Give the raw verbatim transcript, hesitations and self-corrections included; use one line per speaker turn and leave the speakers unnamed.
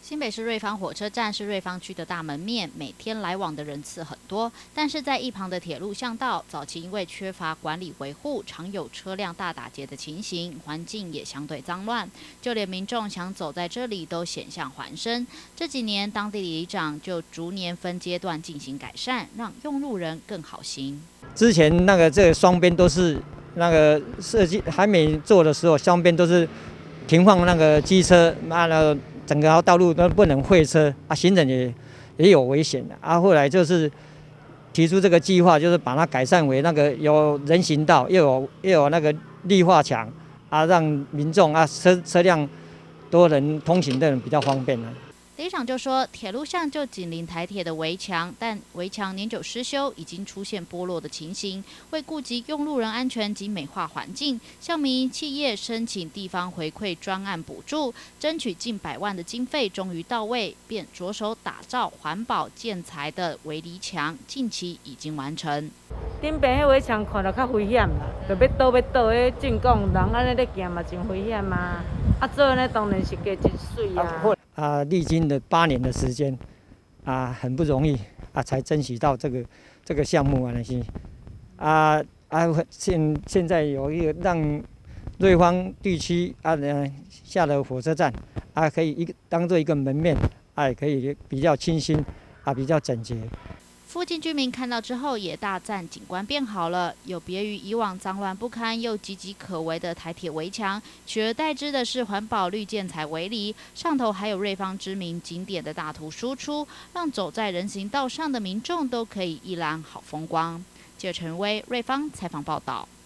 新北市瑞芳火车站是瑞芳区的大门面，每天来往的人次很多。但是在一旁的铁路巷道，早期因为缺乏管理维护，常有车辆大打劫的情形，环境也相对脏乱。就连民众想走在这里都险象环生。这几年，当地里长就逐年分阶段进行改善，让用路人更好行。
之前那个这个双边都是那个设计还没做的时候，双边都是停放那个机车，那个。整个道路都不能会车啊，行人也也有危险的啊。后来就是提出这个计划，就是把它改善为那个有人行道，又有又有那个绿化墙啊，让民众啊车车辆多人通行的人比较方便了。
里长就说，铁路上就紧邻台铁的围墙，但围墙年久失修，已经出现剥落的情形。为顾及用路人安全及美化环境，向民营企业申请地方回馈专案补助，争取近百万的经费，终于到位，便着手打造环保建材的围篱墙，近期已经完成。
顶边迄围墙看着较危险啦，就要倒要倒的进讲，人安尼咧行嘛真危险嘛。啊，做安尼当然是加真水啊。
啊，历经了八年的时间，啊，很不容易啊，才争取到这个这个项目啊那些，啊啊，现现在有一个让瑞芳地区啊下了火车站啊，可以一个当做一个门面，啊，也可以比较清新啊，比较整洁。
附近居民看到之后也大赞景观变好了，有别于以往脏乱不堪又岌岌可危的台铁围墙，取而代之的是环保绿建材围篱，上头还有瑞芳知名景点的大图输出，让走在人行道上的民众都可以一览好风光。记者陈威，瑞芳采访报道。